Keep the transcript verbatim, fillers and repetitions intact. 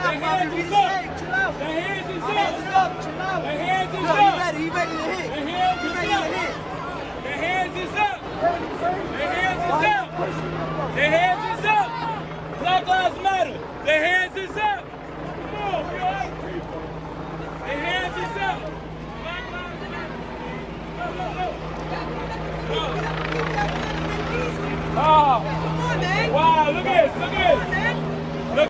The hands is up. Chill out. The hands is My hands is up. up. Chill out. The hands is Look, up. he ready. He ready to hit. The hands He is ready to up. hit. The hands is up. The hands is up. The hands is up. Black Lives Matter. The hands is up.